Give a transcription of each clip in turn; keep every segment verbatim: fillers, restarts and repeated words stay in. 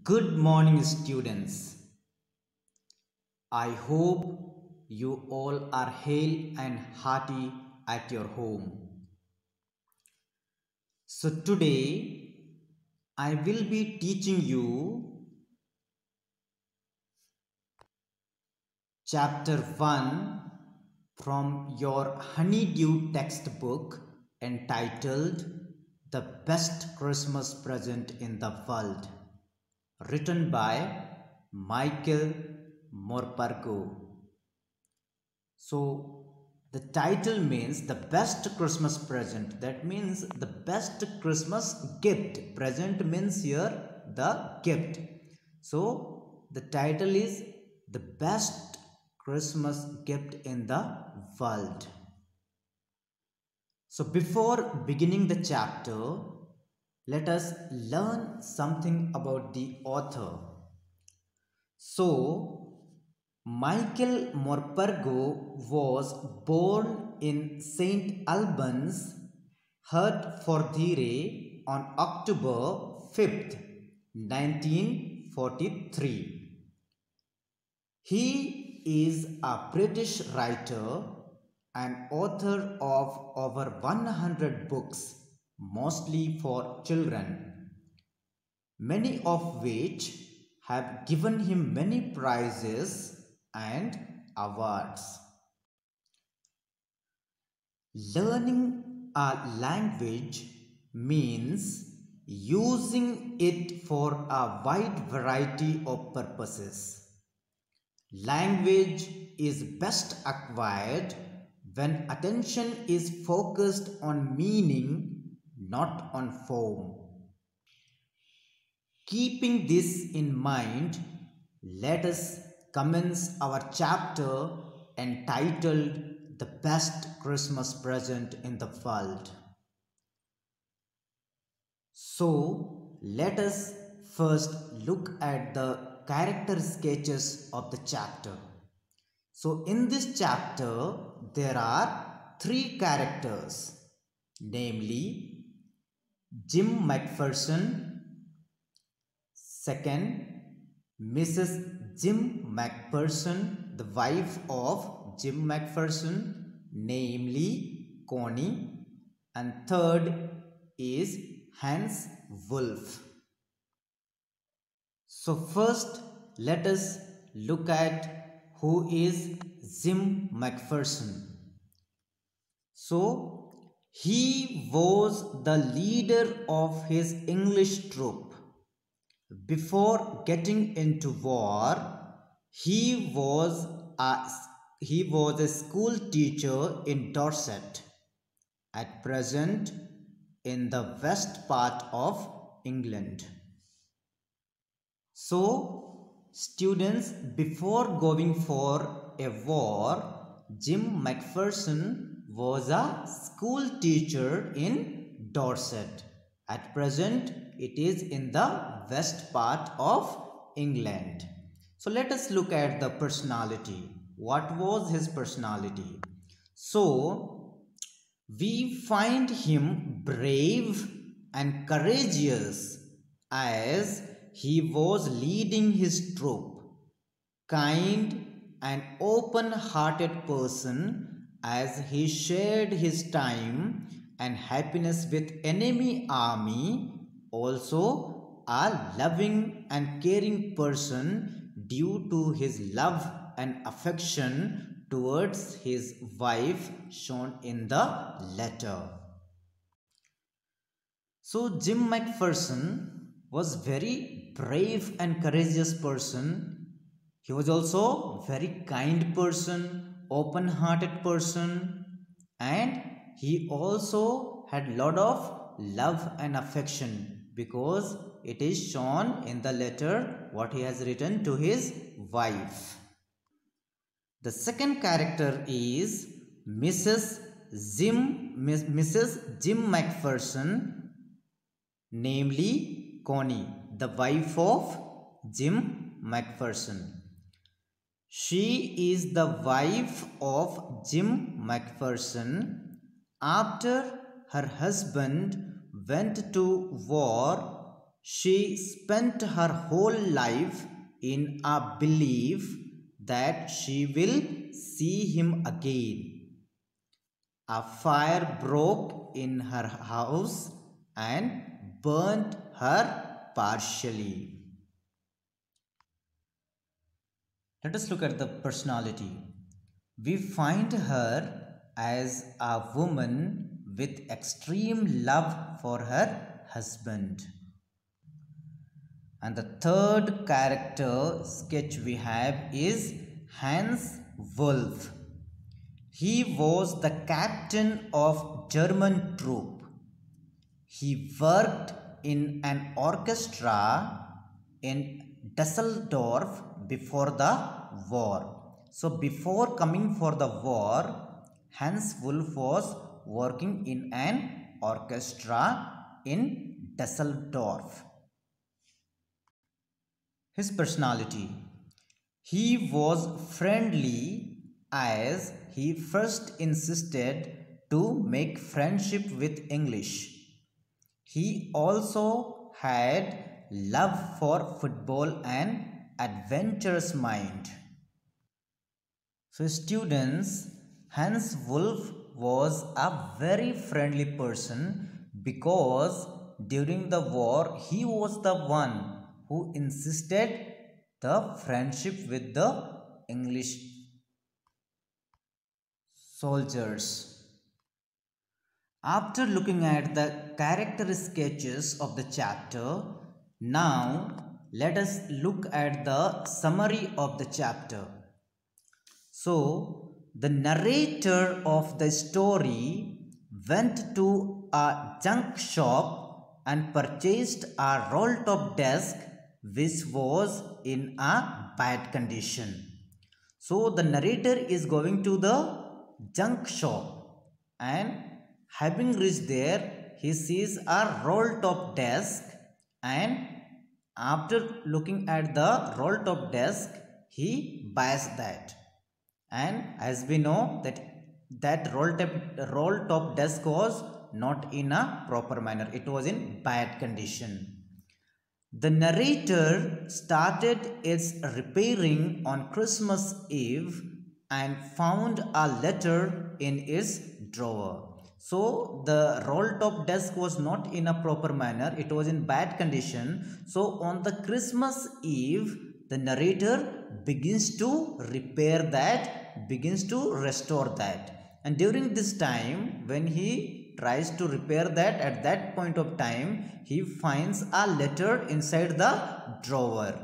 Good morning, students. I hope you all are hale and hearty at your home. So, today I will be teaching you chapter one from your Honeydew textbook entitled The Best Christmas Present in the World, written by Michael Morpurgo. So the title means the best Christmas present. That means the best Christmas gift. Present means here the gift. So the title is the best Christmas gift in the world. So before beginning the chapter, let us learn something about the author. So Michael Morpurgo was born in Saint Albans, Hertfordshire on October fifth, nineteen forty-three. He is a British writer and author of over one hundred books, mostly for children, many of which have given him many prizes and awards. Learning a language means using it for a wide variety of purposes. Language is best acquired when attention is focused on meaning, not on form. Keeping this in mind, let us commence our chapter entitled The Best Christmas Present in the World. So, let us first look at the character sketches of the chapter. So, in this chapter, there are three characters, namely Jim Macpherson, second, Missus Jim Macpherson, the wife of Jim Macpherson, namely Connie, and third is Hans Wolf. So first, let us look at who is Jim Macpherson. So he was the leader of his English troop. Before getting into war, he was a, he was a school teacher in Dorset, at present in the west part of England. So, students, before going for a war, Jim Macpherson was a school teacher in Dorset. At present, it is in the west part of England. So let us look at the personality. What was his personality? So we find him brave and courageous as he was leading his troop, kind and open-hearted person as he shared his time and happiness with enemy army, also a loving and caring person due to his love and affection towards his wife shown in the letter. So Jim Macpherson was very brave and courageous person. He was also very kind person, open-hearted person, and he also had lot of love and affection because it is shown in the letter what he has written to his wife. The second character is Missus Jim, Missus Jim Macpherson, namely Connie, the wife of Jim Macpherson. She is the wife of Jim Macpherson after her husband went to war She spent her whole life in a belief that she will see him again. A fire broke in her house and burnt her partially. Let us look at the personality. We find her as a woman with extreme love for her husband. And the third character sketch we have is Hans Wolf. He was the captain of German troop. He worked in an orchestra in Dusseldorf before the war. So before coming for the war, Hans Wolf was working in an orchestra in Dusseldorf. His personality. He was friendly as he first insisted to make friendship with English. He also had love for football and adventurous mind. So students, Hans Wolf was a very friendly person because during the war he was the one who insisted the friendship with the English soldiers. After looking at the character sketches of the chapter, now let us look at the summary of the chapter. So, the narrator of the story went to a junk shop and purchased a roll-top desk which was in a bad condition. So, the narrator is going to the junk shop and having reached there, he sees a roll-top desk, and after looking at the roll-top desk, he buys that. And as we know that that roll-top roll-top desk was not in a proper manner. It was in bad condition. The narrator started its repairing on Christmas Eve and found a letter in its drawer. So the roll-top desk was not in a proper manner. It was in bad condition. So on the Christmas Eve, the narrator begins to repair that, begins to restore that. And during this time, when he tries to repair that, at that point of time, he finds a letter inside the drawer.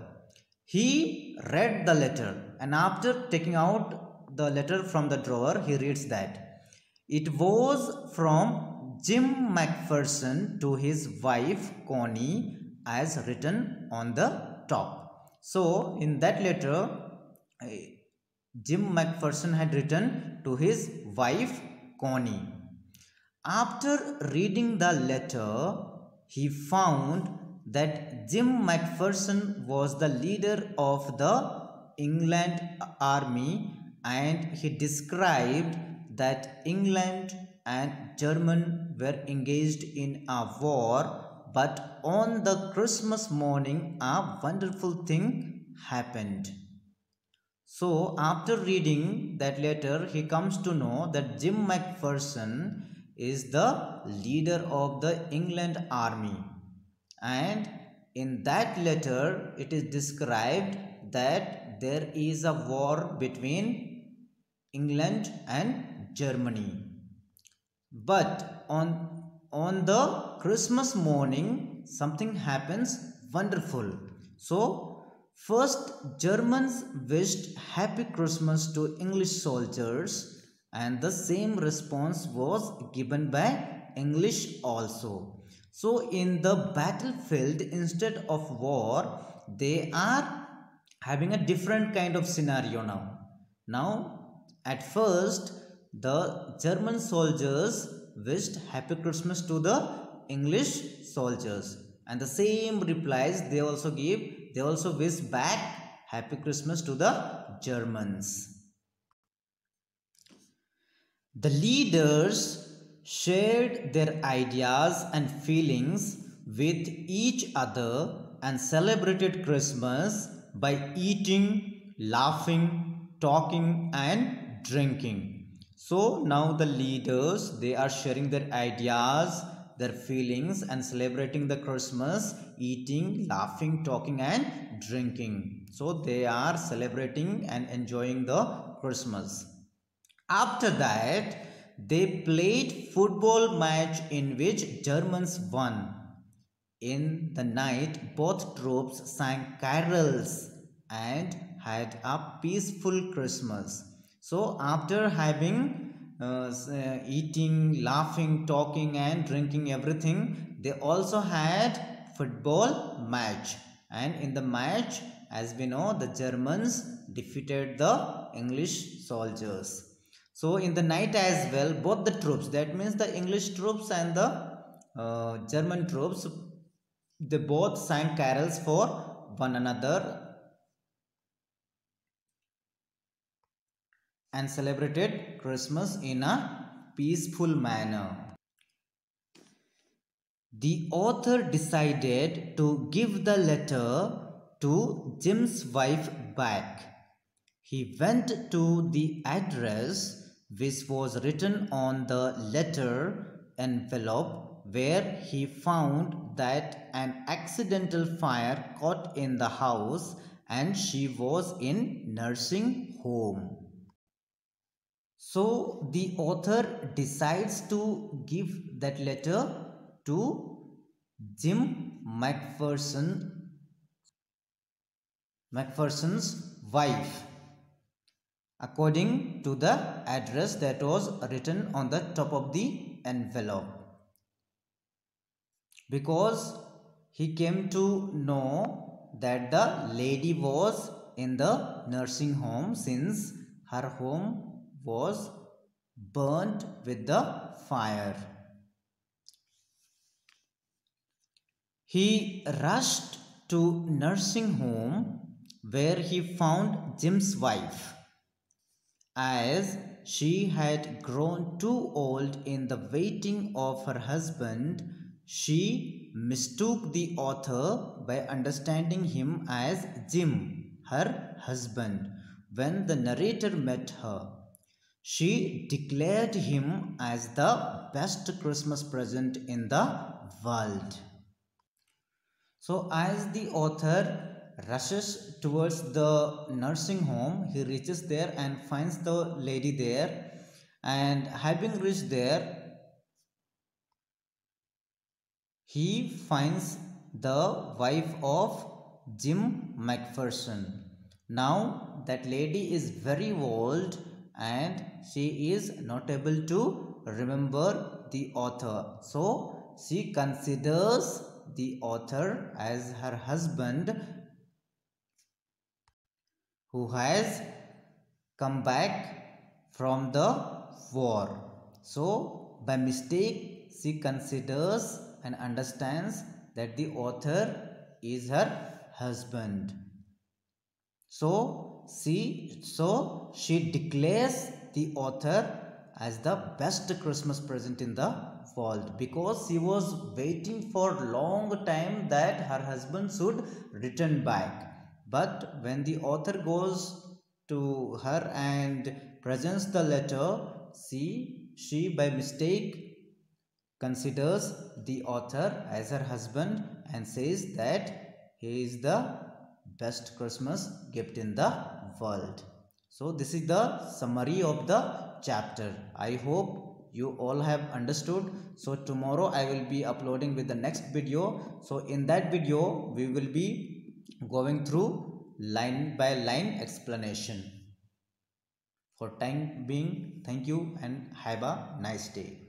He read the letter, and after taking out the letter from the drawer, he reads that it was from Jim McPherson to his wife Connie, as written on the top. So in that letter, Jim McPherson had written to his wife Connie. After reading the letter, he found that Jim McPherson was the leader of the England army, and he described that England and Germany were engaged in a war, but on the Christmas morning a wonderful thing happened. So after reading that letter, he comes to know that Jim McPherson is the leader of the England army, and in that letter it is described that there is a war between England and Germany. But on, on the Christmas morning, something happens wonderful. So, first Germans wished Happy Christmas to English soldiers, and the same response was given by English also. So, in the battlefield, instead of war, they are having a different kind of scenario now. Now, at first, the German soldiers wished Happy Christmas to the English soldiers, and the same replies they also give, they also wish back Happy Christmas to the Germans. The leaders shared their ideas and feelings with each other and celebrated Christmas by eating, laughing, talking and drinking. So now the leaders, they are sharing their ideas, their feelings and celebrating the Christmas, eating, laughing, talking and drinking. So they are celebrating and enjoying the Christmas. After that, they played football match in which Germans won. In the night, both troops sang carols and had a peaceful Christmas. So, after having uh, uh, eating, laughing, talking, and drinking everything, they also had football match. And in the match, as we know, the Germans defeated the English soldiers. So, in the night as well, both the troops, that means the English troops and the uh, German troops, they both sang carols for one another and celebrated Christmas in a peaceful manner. The author decided to give the letter to Jim's wife back. He went to the address which was written on the letter envelope, where he found that an accidental fire caught in the house and she was in nursing home. So the author decides to give that letter to Jim McPherson, McPherson's wife, according to the address that was written on the top of the envelope, because he came to know that the lady was in the nursing home since her home was burnt with the fire. He rushed to nursing home where he found Jim's wife. As she had grown too old in the waiting of her husband, she mistook the author by understanding him as Jim, her husband. When the narrator met her, she declared him as the best Christmas present in the world. So, as the author rushes towards the nursing home, he reaches there and finds the lady there. And having reached there, he finds the wife of Jim McPherson. Now, that lady is very old and she is not able to remember the author. So, she considers the author as her husband, who has come back from the war. So, by mistake, she considers and understands that the author is her husband. So, she, so she declares the author as the best Christmas present in the world, because she was waiting for long time that her husband should return back. But when the author goes to her and presents the letter, she, she by mistake considers the author as her husband and says that he is the best Christmas gift in the world. So this is the summary of the chapter. I hope you all have understood. So tomorrow I will be uploading with the next video. So in that video we will be going through line by line explanation. For time being, thank you and have a nice day.